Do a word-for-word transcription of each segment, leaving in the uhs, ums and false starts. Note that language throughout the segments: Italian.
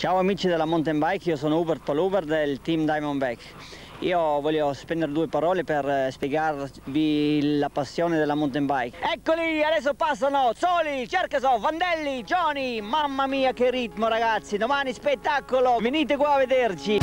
Ciao amici della mountain bike, io sono Hubert Paluber del team Diamondback. Io voglio spendere due parole per spiegarvi la passione della mountain bike. Eccoli, adesso passano Soli, Cercasov, Vandelli, Johnny. Mamma mia che ritmo ragazzi, domani spettacolo, venite qua a vederci.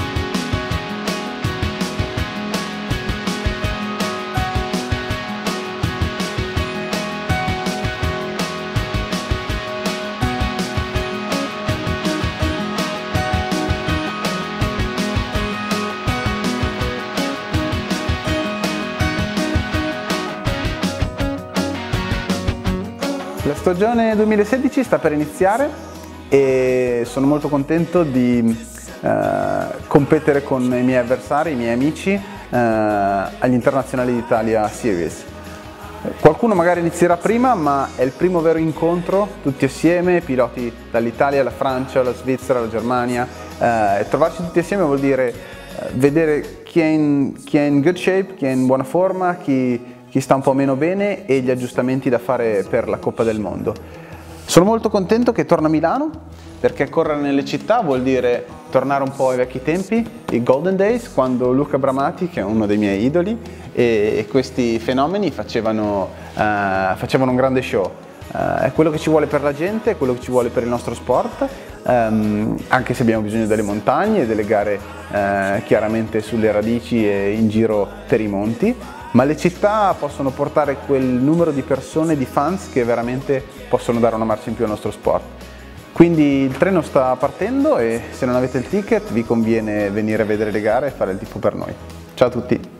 La stagione duemilasedici sta per iniziare e sono molto contento di eh, competere con i miei avversari, i miei amici eh, agli Internazionali d'Italia Series. Qualcuno magari inizierà prima, ma è il primo vero incontro tutti assieme, piloti dall'Italia, la Francia, la Svizzera, la Germania. Eh, trovarci tutti assieme vuol dire eh, vedere chi è, in, chi è in good shape, chi è in buona forma, chi chi sta un po' meno bene e gli aggiustamenti da fare per la Coppa del Mondo. Sono molto contento che torna a Milano, perché correre nelle città vuol dire tornare un po' ai vecchi tempi, i Golden Days, quando Luca Bramati, che è uno dei miei idoli, e, e questi fenomeni facevano, uh, facevano un grande show. Uh, è quello che ci vuole per la gente, è quello che ci vuole per il nostro sport, um, anche se abbiamo bisogno delle montagne e delle gare uh, chiaramente sulle radici e in giro per i monti. Ma le città possono portare quel numero di persone, di fans, che veramente possono dare una marcia in più al nostro sport. Quindi il treno sta partendo e se non avete il ticket vi conviene venire a vedere le gare e fare il tifo per noi. Ciao a tutti!